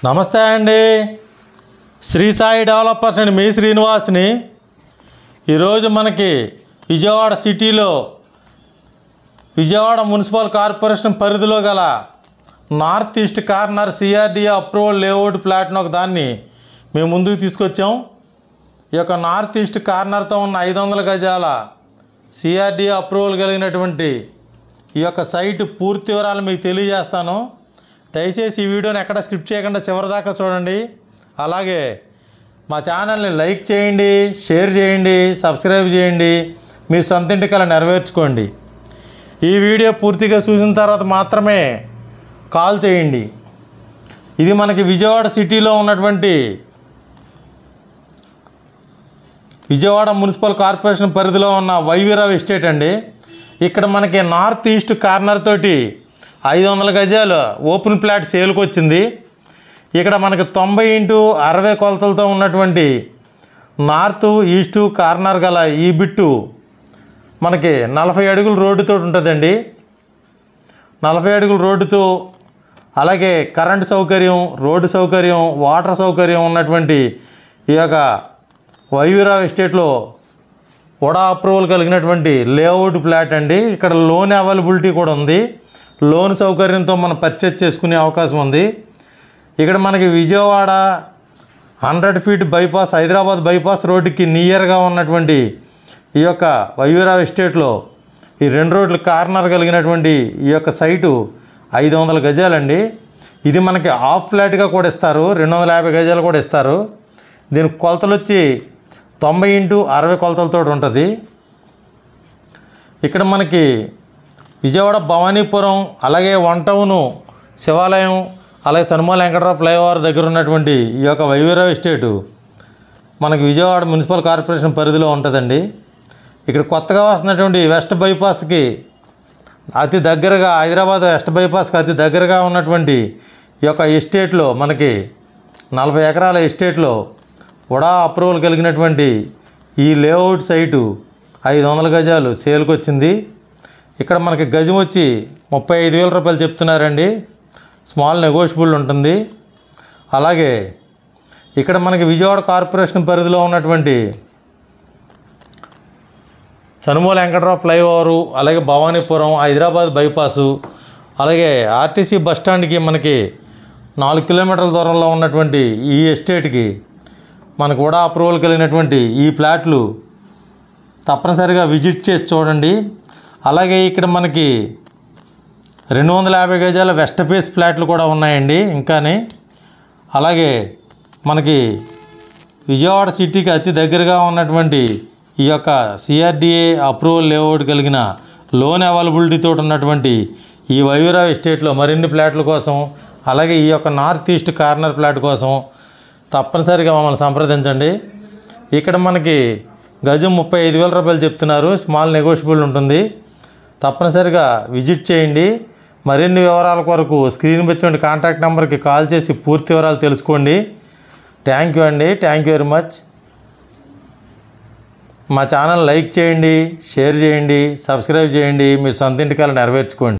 నమస్తే అండి. శ్రీ సాయి డెవలపర్స్ అండి. మీ శ్రీనివాస్ని. ఈరోజు మనకి విజయవాడ సిటీలో విజయవాడ మున్సిపల్ కార్పొరేషన్ పరిధిలో గల north east corner CRDA approval layout ప్లాట్ను ఒక దాన్ని మేము ముందుకు తీసుకొచ్చాం. ఈ యొక్క నార్త్ ఈస్ట్ కార్నర్తో ఉన్న 500 గజాల సిఆర్డిఏ అప్రూవల్ కలిగినటువంటి ఈ యొక్క సైట్ పూర్తి వివరాలు మీకు తెలియజేస్తాను. దయచేసి ఈ వీడియోని ఎక్కడ స్కిప్ చేయకుండా చివరిదాకా చూడండి. అలాగే మా ఛానల్ని లైక్ చేయండి, షేర్ చేయండి, సబ్స్క్రైబ్ చేయండి. మీ సొంత ఇంటి కల నెరవేర్చుకోండి. ఈ వీడియో పూర్తిగా చూసిన తర్వాత మాత్రమే కాల్ చేయండి. ఇది మనకి విజయవాడ సిటీలో ఉన్నటువంటి విజయవాడ మున్సిపల్ కార్పొరేషన్ పరిధిలో ఉన్న వైవీరావు ఎస్టేట్ అండి. ఇక్కడ మనకి నార్త్ ఈస్ట్ కార్నర్ తోటి 500 గజాలు ఓపెన్ ప్లాట్ సేల్కి వచ్చింది. ఇక్కడ మనకి 90x60 కొలతలతో ఉన్నటువంటి నార్త్ ఈస్ట్ కార్నర్ గల ఈ బిట్టు మనకి 40 అడుగుల రోడ్డుతో ఉంటుందండి. 40 అడుగుల రోడ్డుతో అలాగే కరెంటు సౌకర్యం, రోడ్డు సౌకర్యం, వాటర్ సౌకర్యం ఉన్నటువంటి ఈ యొక్క వైవీరావు ఎస్టేట్లో కూడా అప్రూవల్ కలిగినటువంటి లేఅవుట్ ప్లాట్ అండి. ఇక్కడ లోన్ అవైలబిలిటీ కూడా ఉంది. లోన్ సౌకర్యంతో మనం పర్చేజ్ చేసుకునే అవకాశం ఉంది. ఇక్కడ మనకి Vijayawada 100 feet bypass, Hyderabad bypass రోడ్డుకి నియర్గా ఉన్నటువంటి ఈ యొక్క వైవీరావు ఎస్టేట్లో ఈ 2 రోడ్ల కార్నర్ కలిగినటువంటి ఈ యొక్క సైటు 500 గజాలండి. ఇది మనకి హాఫ్ ఫ్లాట్గా కూడా ఇస్తారు, 250 గజాలు కూడా ఇస్తారు. దీని కొలతలు వచ్చి 90x60 కొలతలతో ఉంటుంది. ఇక్కడ మనకి విజయవాడ భవానీపురం, అలాగే 1 టౌను శివాలయం, అలాగే చనుమల వెంకటరావు ఫ్లైఓవర్ దగ్గర ఉన్నటువంటి ఈ యొక్క వైవీరావు ఎస్టేటు మనకి విజయవాడ మున్సిపల్ కార్పొరేషన్ పరిధిలో ఉంటుందండి. ఇక్కడ కొత్తగా వస్తున్నటువంటి వెస్ట్ బైపాస్కి అతి దగ్గరగా, హైదరాబాద్ వెస్ట్ బైపాస్కి అతి దగ్గరగా ఉన్నటువంటి ఈ యొక్క ఎస్టేట్లో మనకి 40 ఎకరాల ఎస్టేట్లో కూడా అప్రూవల్ కలిగినటువంటి ఈ లేఅవుట్ సైటు 500 గజాలు సేల్కి వచ్చింది. ఇక్కడ మనకి గజం వచ్చి 35,000 రూపాయలు చెప్తున్నారండి. స్మాల్ నెగోషియబుల్ ఉంటుంది. అలాగే ఇక్కడ మనకి విజయవాడ కార్పొరేషన్ పరిధిలో ఉన్నటువంటి చనుమల వెంకటరావు ఫ్లైఓవరు, అలాగే భవానీపురం, హైదరాబాద్ బైపాసు, అలాగే ఆర్టీసీ బస్టాండ్కి మనకి 4 కిలోమీటర్ల దూరంలో ఉన్నటువంటి ఈ ఎస్టేట్కి మనకు కూడా అప్రూవల్ కలిగినటువంటి ఈ ప్లాట్లు తప్పనిసరిగా విజిట్ చేసి చూడండి. అలాగే ఇక్కడ మనకి 250 గజాల వెస్ట్ ఫేస్ ఫ్లాట్లు కూడా ఉన్నాయండి ఇంకానే. అలాగే మనకి విజయవాడ సిటీకి అతి దగ్గరగా ఉన్నటువంటి ఈ యొక్క సిఆర్డిఏ అప్రూవల్ లేఅవుట్ కలిగిన లోన్ అవైలబిలిటీతో ఉన్నటువంటి ఈ వైవీరావు ఎస్టేట్లో మరిన్ని ఫ్లాట్ల కోసం, అలాగే ఈ యొక్క నార్త్ ఈస్ట్ కార్నర్ ఫ్లాట్ కోసం తప్పనిసరిగా మమ్మల్ని సంప్రదించండి. ఇక్కడ మనకి గజం 35,000 రూపాయలు చెప్తున్నారు. స్మాల్ నెగోషియబుల్ ఉంటుంది. తప్పనిసరిగా విజిట్ చేయండి. మరిన్ని వివరాల కొరకు స్క్రీన్ మీద కాంటాక్ట్ నెంబర్కి కాల్ చేసి పూర్తి వివరాలు తెలుసుకోండి. థ్యాంక్ యూ అండి. Thank you very much. మా ఛానల్ లైక్ చేయండి, షేర్ చేయండి, సబ్స్క్రైబ్ చేయండి. మీ సొంత ఇంటి కల నెరవేర్చుకోండి.